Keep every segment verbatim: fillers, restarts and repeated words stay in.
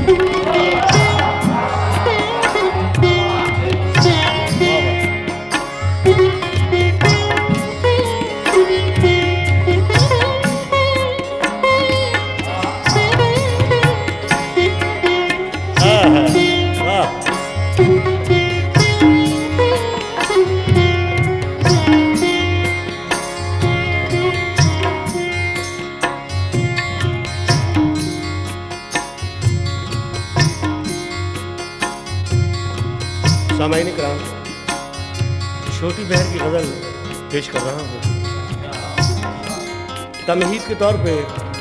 सामाईन इकराम, छोटी बहन की गजल पेश कर रहा हूँ। तमहीद के तौर पे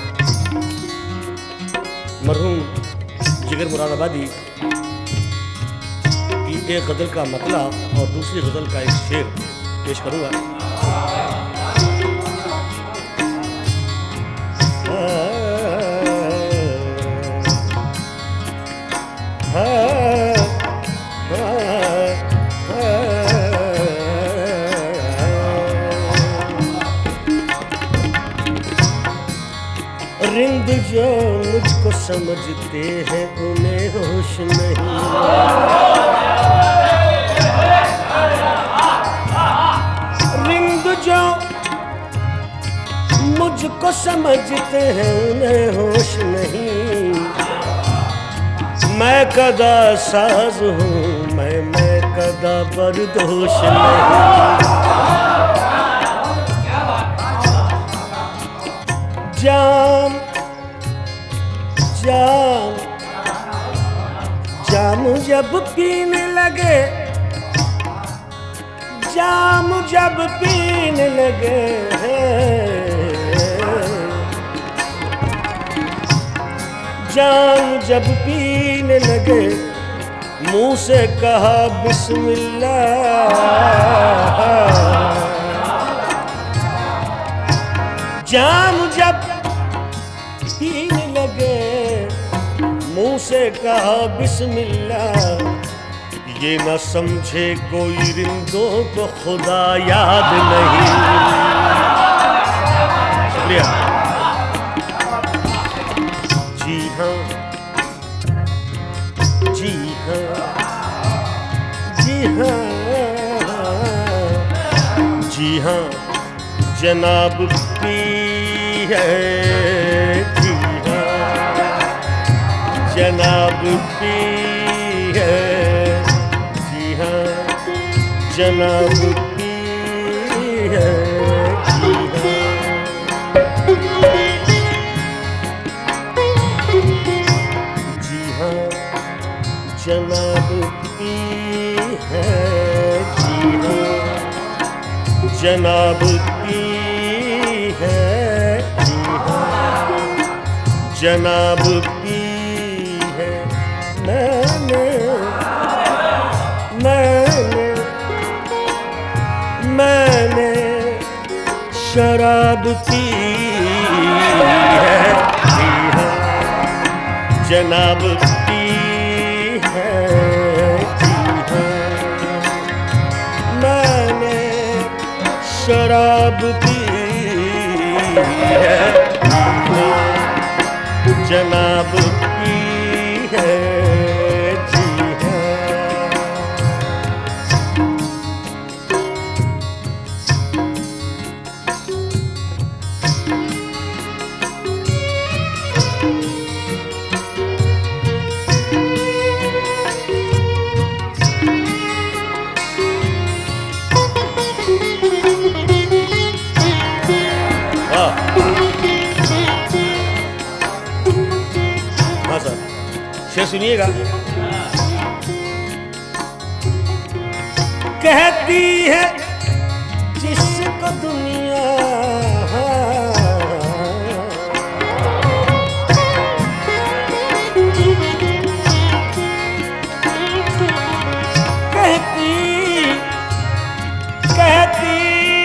मरहूम जिगर मुरादाबादी की एक गजल का मतला और दूसरी गजल का एक शेर पेश करूँगा। रिंद जो मुझको समझते हैं उन्हें होश नहीं, रिंद जो मुझको समझते हैं उन्हें होश नहीं। मैं कदा साज हूँ मैं मैं कदा बर्दोश नहीं। जाम जाम जाम जब पीने लगे, जाम जब पीने लगे, जाम जब पीने लगे, मुंह से कहा बिस्मिल्लाह। जाम जब पीने लगे, मुंह से कहा बिस्मिल्लाह। ये न समझे कोई रिंदों को खुदा याद नहीं। शुक्रिया। जी हाँ जी हाँ जी हाँ जी हाँ जनाब पी है, जी हाँ जनाब पी है, जी हाँ जनाब पी है, जी हाँ। जी हाँ जनाब पी है, जी हाँ जनाब पी है, जी हाँ जनाब पी है। मैंने मैंने मैंने शराब पी है, जी हाँ जनाब पी है, जी हाँ मैंने शराब पी है, जनाब पी है, जी हाँ। हाँ सर, शेर सुनिएगा। कहती है जिसको दुनिया, कहती कहती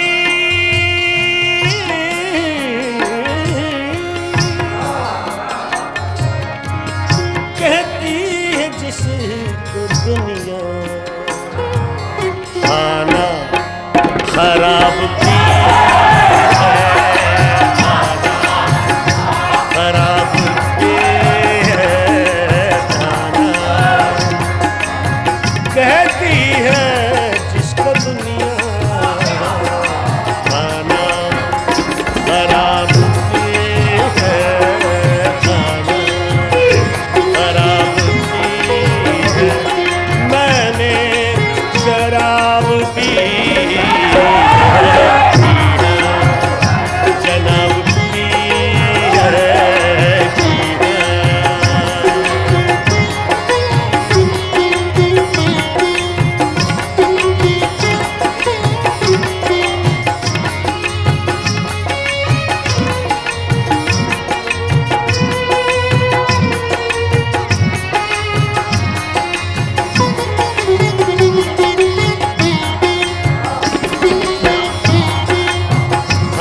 कहती है जिसको दुनिया खाना खराब पी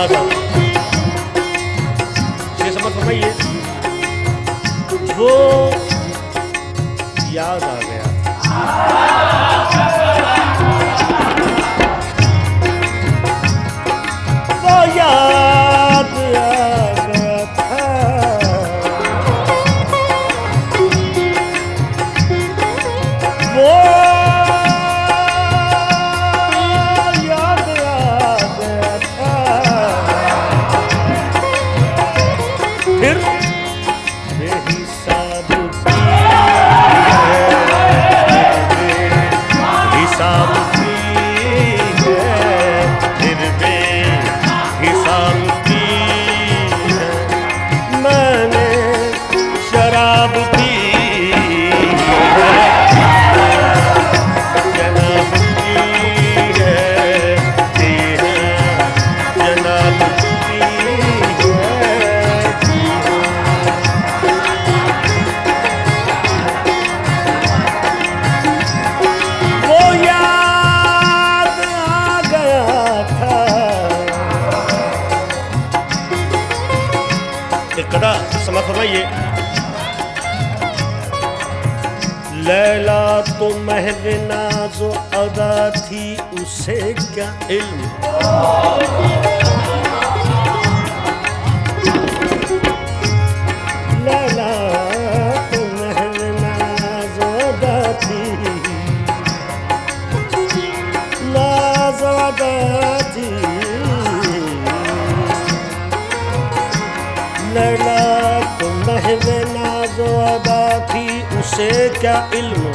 याद आ ये समझ फरमाइए, वो याद आ गया। वो याद आ गया था, वो याद आ गया था। फिर बेहिसाब की हिसाब की है, फिर बेहिसाब की है। मैंने शराब पी है, जनाब की है, पी है, जनाब की है, पी है। वो याद आ गया था। एक कदा समझ फरमाइए, लैला तो महव नाज़ो अदा थी, उसे क्या इल्म। लैला तो महव नाज़ो अदा थी, नाज़ो अदा थी। लैला तो महव नाज़ो अदा थी, उसे क्या इल्म।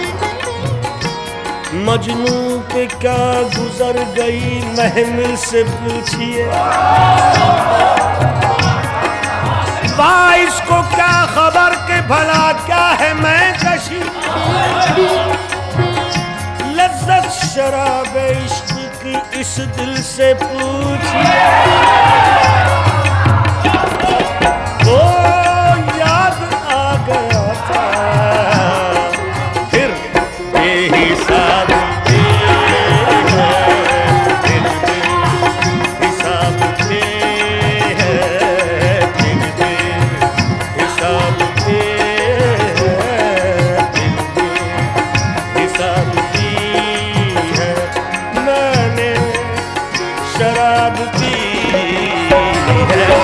मजनू पे क्या गुजर गई महमिल से पूछिए, वाइस को क्या खबर के भला क्या है मैं कशी। लज्जत शराब इश्क की इस दिल से पूछिए, वो याद आ गया था। फिर बेहिसाब की है, फिर बेहिसाब की है, फिर बेहिसाब की है, फिर बेहिसाब की है। मैंने शराब पी है,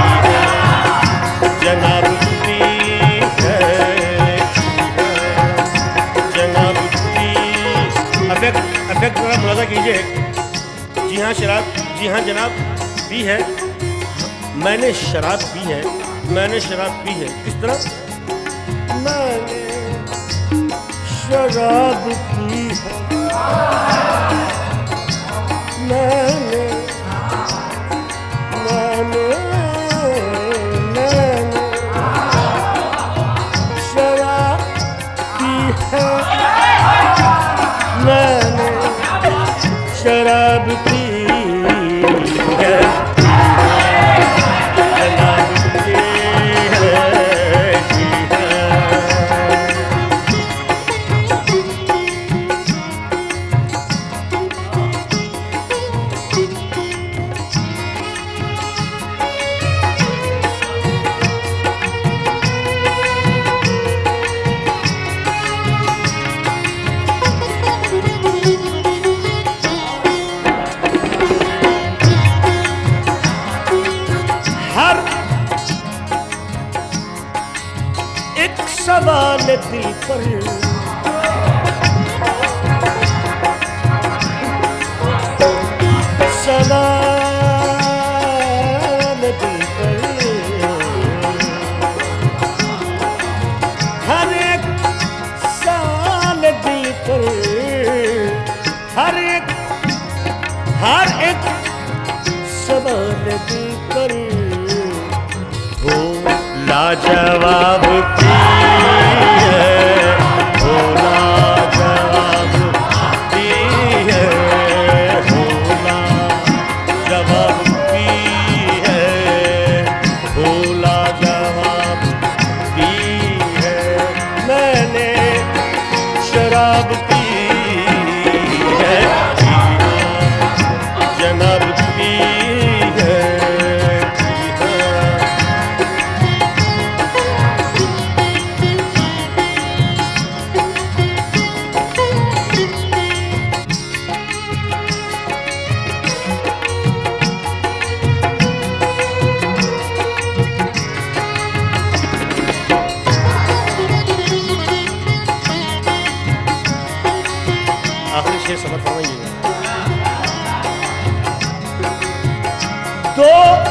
जनाब की है, जनाब की। अफेक्ट अफेक्ट जरा मुलाजा कीजिए। जी हाँ शराब, जी हाँ जनाब पी है, मैंने शराब पी है, मैंने शराब पी है। किस तरह? मैंने शराब पी है, मैंने मैंने मैंने शराब पी है, शराब पी है, पी है। सवाल दिल पर सवाल दिल पर हर एक साल दिल पर हर एक हर एक सवाल दिल पर हो लाजवाब शराब पी है, जनाब पी है,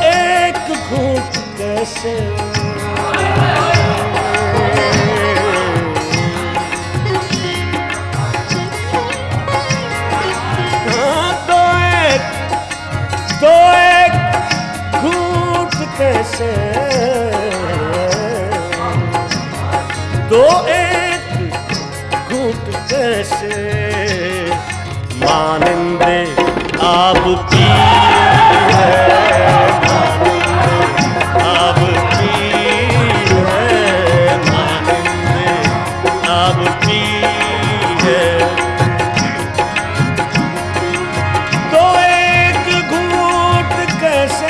एक घूंट कैसे हाँ, दो एक दो एक घूंट कैसे दो एक घूंट कैसे मानिंदे आप पी है, आप पी है, मानिंदे आप पी है। तो एक घूंट कैसे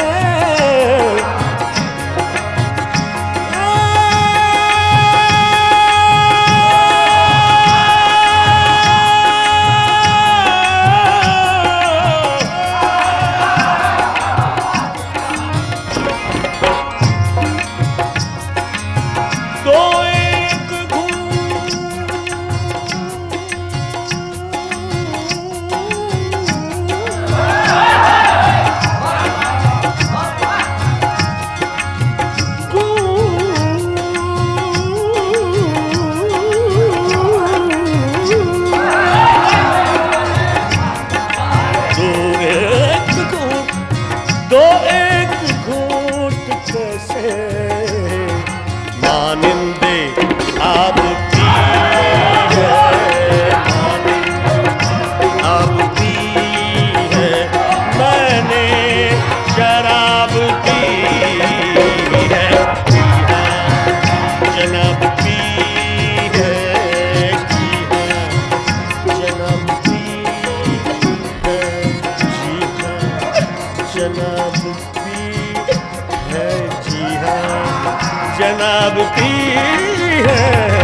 दो एक घूंट कैसे मानिंदे आप पी है, आप पी है, मैंने शराब पी है, जनाब पी है, जनाब पी है, जनाब पी है, जी हाँ जनाब पी है।